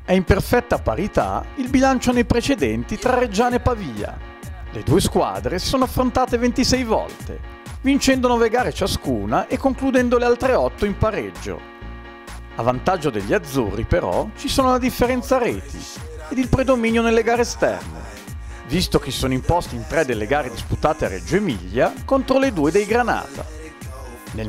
È in perfetta parità il bilancio nei precedenti tra Reggiana e Pavia. Le due squadre si sono affrontate 26 volte, vincendo 9 gare ciascuna e concludendo le altre 8 in pareggio. A vantaggio degli azzurri, però, ci sono la differenza reti ed il predominio nelle gare esterne, visto che si sono imposti in 3 delle gare disputate a Reggio Emilia contro le 2 dei Granata. Nel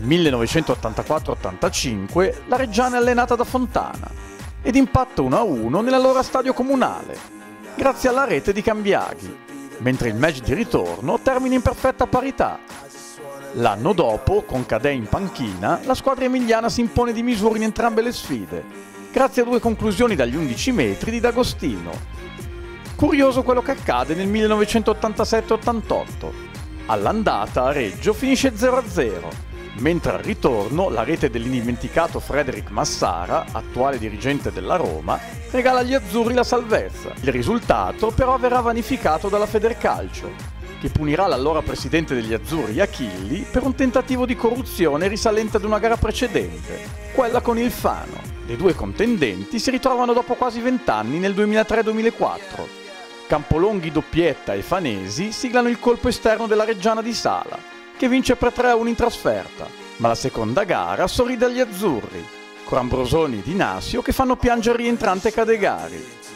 1984-85 la Reggiana è allenata da Fontana ed impatta 1-1 nell'allora stadio comunale, grazie alla rete di Cambiaghi, mentre il match di ritorno termina in perfetta parità. L'anno dopo, con Cadè in panchina, la squadra emiliana si impone di misura in entrambe le sfide, grazie a 2 conclusioni dagli 11 metri di D'Agostino. Curioso quello che accade nel 1987-88. All'andata a Reggio finisce 0-0, mentre al ritorno la rete dell'indimenticato Frederic Massara, attuale dirigente della Roma, regala agli azzurri la salvezza. Il risultato però verrà vanificato dalla Federcalcio, che punirà l'allora presidente degli azzurri Achilli per un tentativo di corruzione risalente ad una gara precedente, quella con il Fano. Le 2 contendenti si ritrovano dopo quasi 20 anni nel 2003-2004. Campolonghi, Doppietta e Fanesi siglano il colpo esterno della Reggiana di Sala, che vince per 3-1 in trasferta, ma la seconda gara sorride agli azzurri, con Ambrosoni e Di Nasio che fanno piangere rientrante Cadegari.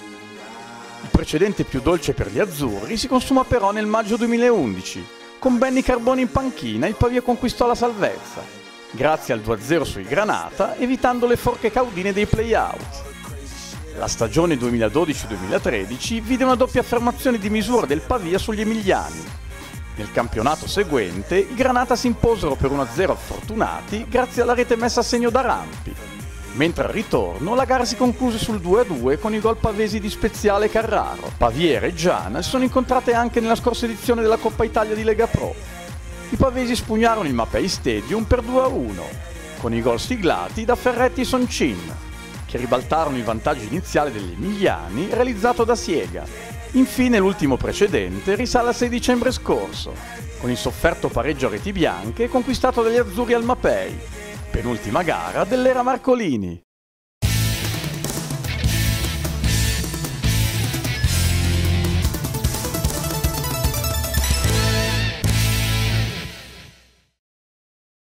Il precedente più dolce per gli azzurri si consuma però nel maggio 2011, con Benny Carboni in panchina il Pavia conquistò la salvezza, grazie al 2-0 sui Granata, evitando le forche caudine dei play-out. La stagione 2012-2013 vide una doppia affermazione di misura del Pavia sugli emiliani. Nel campionato seguente i Granata si imposero per 1-0 fortunati grazie alla rete messa a segno da Rampi, mentre al ritorno la gara si concluse sul 2-2 con i gol pavesi di Speziale e Carraro. Pavia e Reggiana si sono incontrate anche nella scorsa edizione della Coppa Italia di Lega Pro. I pavesi spugnarono il Mapei Stadium per 2-1, con i gol siglati da Ferretti e Soncin, che ribaltarono il vantaggio iniziale degli emiliani realizzato da Siega. Infine l'ultimo precedente risale al 6 dicembre scorso, con il sofferto pareggio a reti bianche conquistato dagli azzurri al Mapei, penultima gara dell'era Marcolini.